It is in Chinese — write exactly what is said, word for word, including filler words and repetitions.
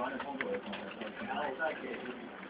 完了工作的时候，然后再给。